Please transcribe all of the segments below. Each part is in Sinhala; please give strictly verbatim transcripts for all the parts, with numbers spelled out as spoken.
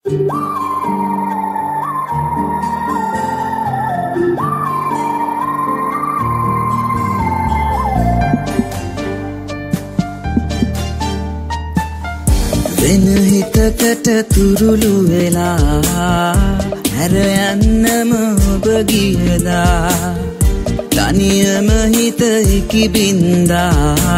වෙන හිතකට තුරුළු වෙලා හැර යන්නම ඔබ ගියදා තනියම හිත ඉකිබින්දා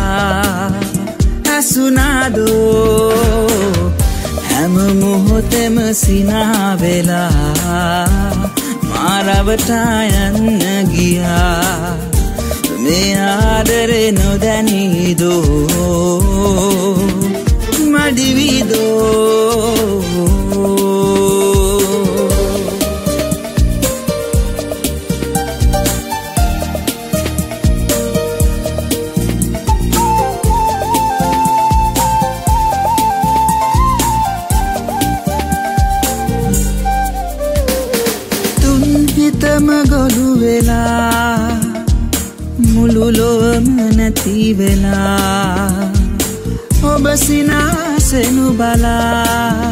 ඇසුනාදෝ හැම මොහොතෙම සිනා වෙලා මාරවටා යන්න ගියා මේ ආදරේ නොදැනීදෝ මදිවිදෝ තුන් හිතම ගොළු වෙලා මුළු ලොවම නැති වෙලා ඔබ සිනාසෙනු බලා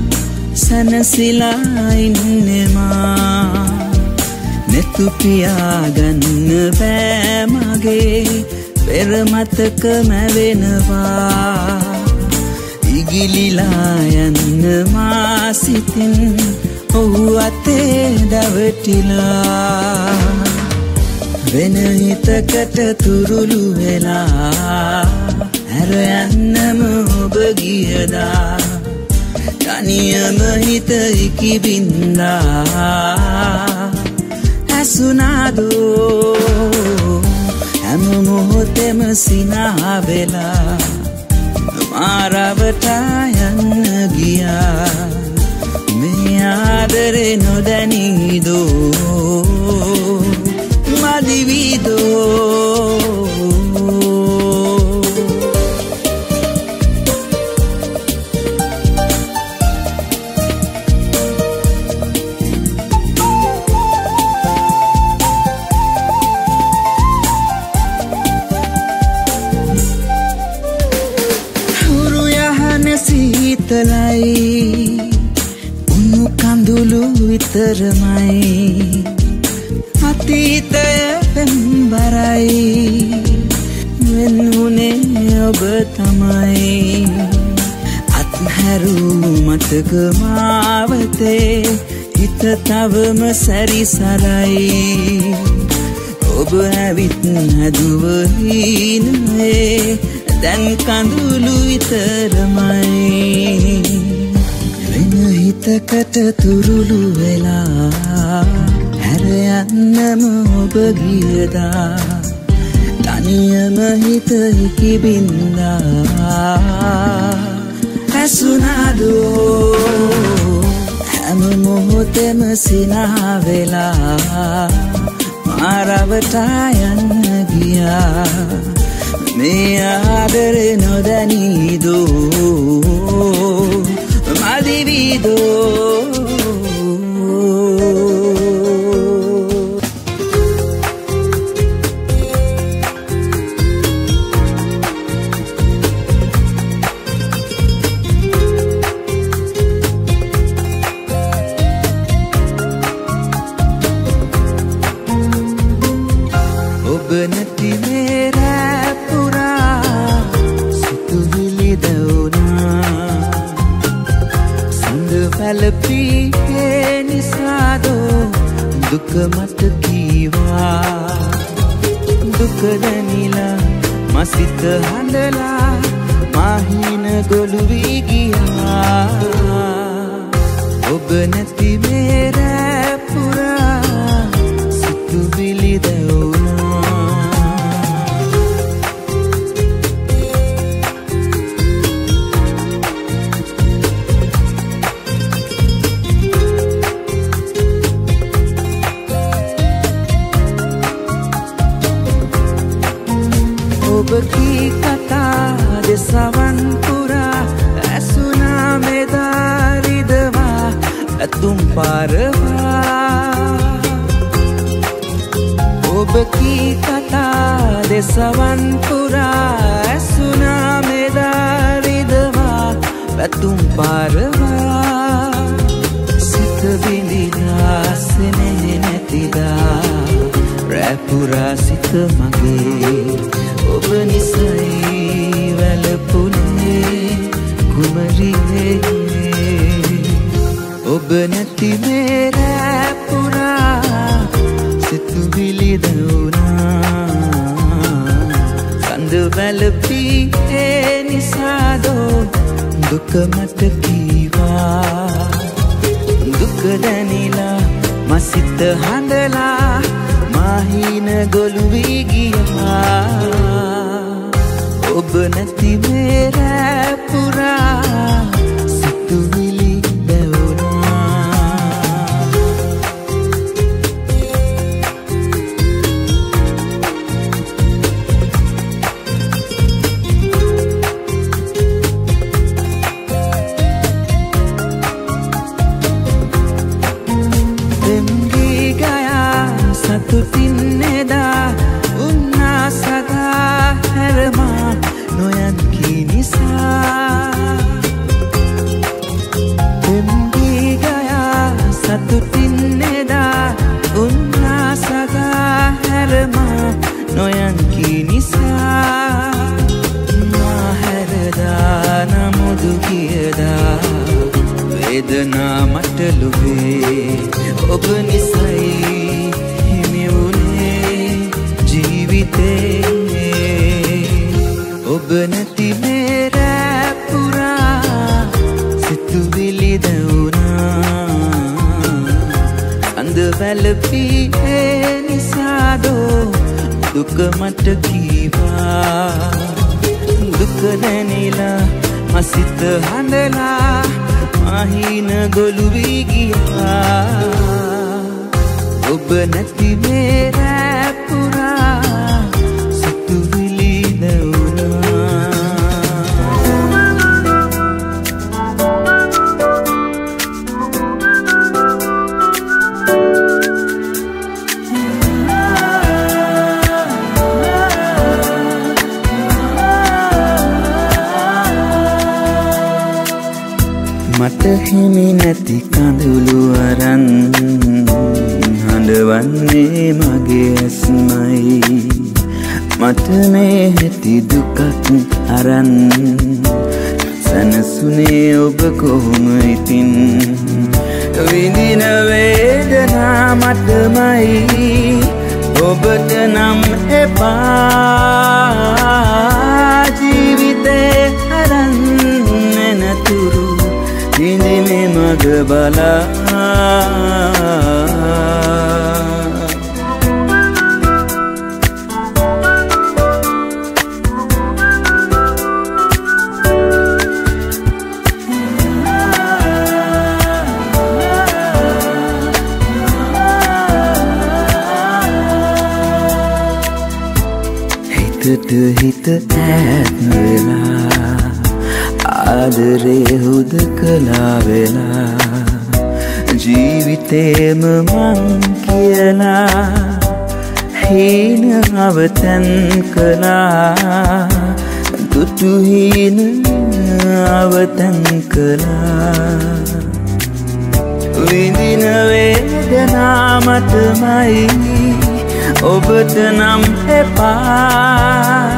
සනසිලා ඉන්නෙමා නෙතු පියාගන්න බෑ මගේ පෙර මතක මැවෙනවා ඉගිලිලා යන්න මා සිතින් ඔහු අතේ දවටිලා වෙන හිතකට තුරුළු වෙලා හැර යන්නම ඔබ ගියදා තනියම හිත ඉකිබින්දා ඇසුනාදෝ හැම මොහොතෙම සිනා වෙලා මාරවටා යන්න ගියා මේ ආදරේ නොදැනීදෝ මදිවිදෝ සීතලයි උණු කඳුළු විතරමයි අතීතය පෙම්බරයි වෙනුනේ ඔබ තමයි අත්හැරූ මතක මාවතේ හිත තවම සැරිසරයි ඔබ ඇවිත් හැදුව හීනයේ දැන් කඳුළු විතරමයි වෙන හිතකට තුරුළු වෙලා හැර යන්නම ඔබ ගියදා තනියම හිත ඉකිබින්දා ඇසුනාදෝ හැම මොහොතෙම සිනා වෙලා මාරවටා යන්න ගියා මේ ආදරේ නොදැනීදෝ මදිවිදෝ ඔබ නැති මේරා පුරා සිතුවිලි දවුනා සඳ පැලපී නිසාදෝ දුක මට කීවා දුක දැනිලා මසිත හඬලා මාහින ගොළු වී ගියා ඔබ නැති මේරා පුරා සිතුවිලි දවුනා ඔබ කී කතා දෙසවන් පුරා ඇසුනා මෙදා රිදවා ඇතුම් පාරවා ඔබ කී කතා දෙසවන් පුරා ඇසුනා මෙදා රිදවා ඇතුම් පාරවා රැපුරා සිත මගේ ඔබ නිසයි වැළපුනේ කුමරියේ ඔබ නැති මේ රැපුරා සිතුවිලි දවුනා සඳ වැළපී ඒ නිසාදෝ දුක මට කීවා දුක දැනිලා මසිත හඬලා මාහින ගොළු වී ගියා ඔබ නැති මේ රැපුරා සිතුවිලි සතුටින්නේදා උන්නා සදා හැරමා නොයන් කී නිසා පෙම්ගී ගයා සතුටින්නේදා උන්නා සදා හැරමා නොයන් කී නිසා මා හැරදා නමුදු කියදා වේදනා මට ලුබේ ඔබ නිසයි ඔබ නැති මේ රැපුරා සිතුවිලි දවුනා අඳ වැළපී ඒ නිසාදෝ දුක මට කීවා දුක දැනිලා මසිත හඬලා මාහින ගොළු වී ගියා ඔබ නැති මේ රැපුරා සිතුවිලි දවුනා මට හිමි නැති කඳුළු අරන් හඬවන්නේ මගේ ඇස්මයි මට මේ ඇති දුකක් අරන් සනසුනේ ඔබ කොහොම ඉතින් විඳින වේදනා මටමයි ඔබට නම් එපා ජීවිතේ අරන් නැතුරු ඉඳිනේ මග බලා හිතට හිත ඈත් වෙලා ආදරේ හුදකලා වෙලා ජීවිතේම මං කියලා හීන අවතන් කළා දුටු හීන අවතන් කළා විඳින වේදනා මටමයි ඔබට නම් එපා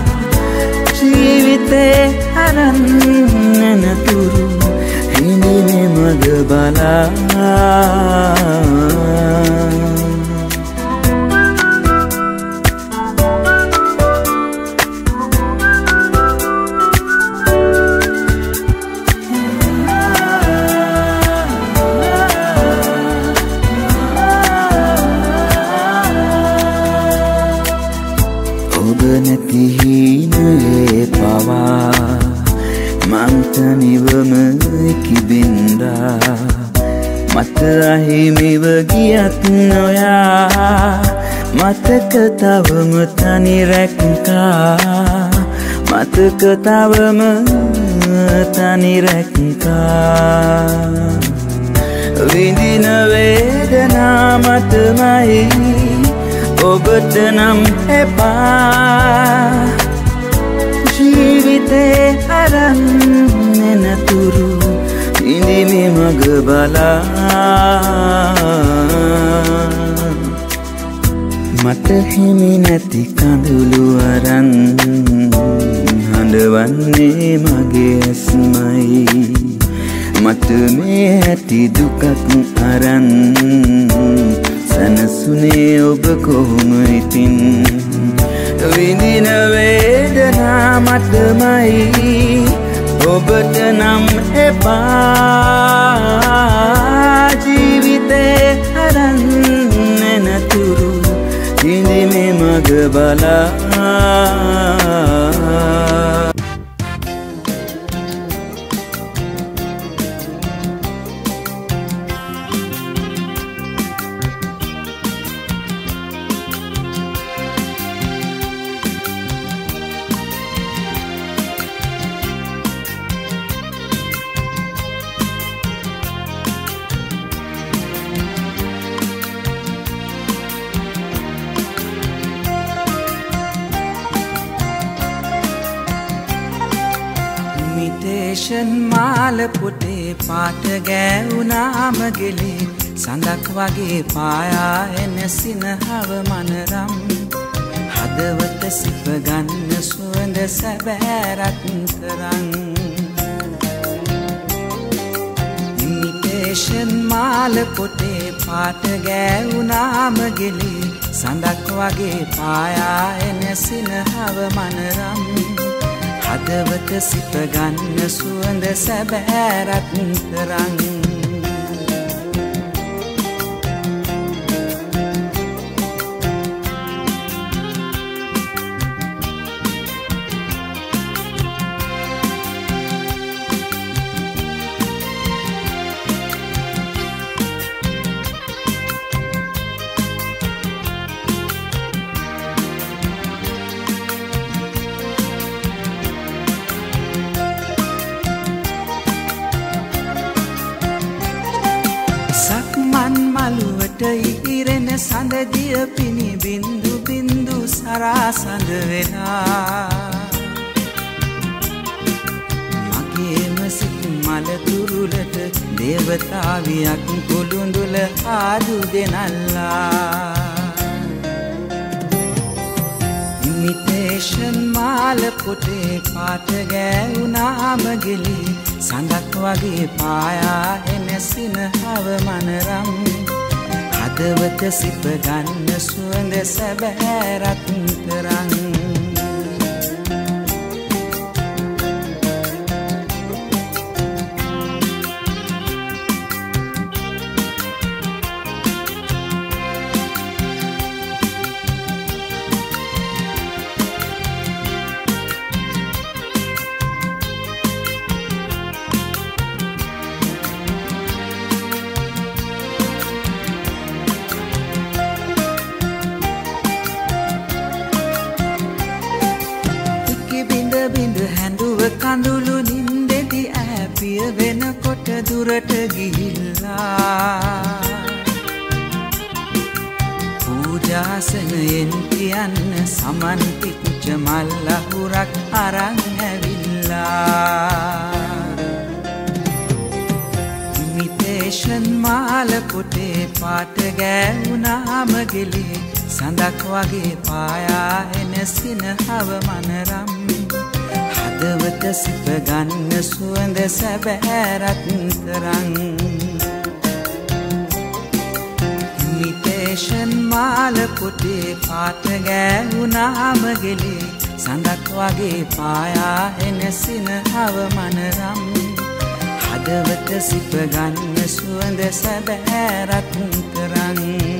ජීවිතේ අරන් නැතුරු හිඳිනේ මග බලා ඔබ නැති හීනේ පවා මන්තනිවම කිබින්දා මට අහිමිව ගියත් නොයා මතක තවම තනි රැක්කා මතක තවම තනි රැක්කා විඳින වේදනා මටමයි ඔබට නම් එපා ජීවිතේ අරන් නැතුරු ඉඳිනේ මග බලා මට හිමි නැති කඳුළු අරන් හඬවන්නේ මගේ ඇස්මයි මට මේ ඇති දුකක් අරන් සනසුනේ ඔබ කොහොම ඉතින් විඳින වේදනා මටමයි ඔබට නම් එපා ජීවිතේ අරන් නැතුරු ඉඳි මේ මග බලා මාල පොටේ පාට ගෑවුනාම ගෙලේ සඳක් වගේ පායා එන සිනහව මනරම් හදවත සිප ගන්න සුවඳ සැබෑරත් තරං ඉමිටේෂන් මාල පොටේ පාට ගෑවුනාම ගෙලේ සඳක් වගේ පායා එන සිනහව මනරම් හදවත සිප ගන්න සුවඳ සැබෑරත් තරං ඉරෙන සඳදිය පිණි බින්දු බින්දු සරාසඳ වෙලා මගේම සිත් මල තුරුලට දේවතාවියක් කුළුඳුල ආදු දෙනල්ලා ඉමිටේෂන් මාල පොටේ පාට ගෑවුනාම ගෙලි සඳක් වගේ පායා එන සිනහව මනරම් හදවත සිප ගන්න සුවඳ සැබෑරත් තරං කඳුළු නින්දෙදි ඈපිය වෙනකොට දුරට ගිහිල්ලා පූජාසනයෙන් කියන්න සමන් පිච්ච මල් අහුරක් අරන් ඇවිල්ලා ඉමිටේෂන් මාල පොටේ පාට ගෑවුනාම ගෙලේ සඳක් වගේ පායා එන සිනහව මනරම් හදවත සිප ගන්න සුවඳ සැබෑරත් තරං ඉමිටේෂන් මාල පොටේ පාට ගෑවුනාම ගෙලේ සඳක් වගේ පායා එන සිනහව මනරම් හදවත සිප ගන්න සුවඳ සැබෑරත් තරං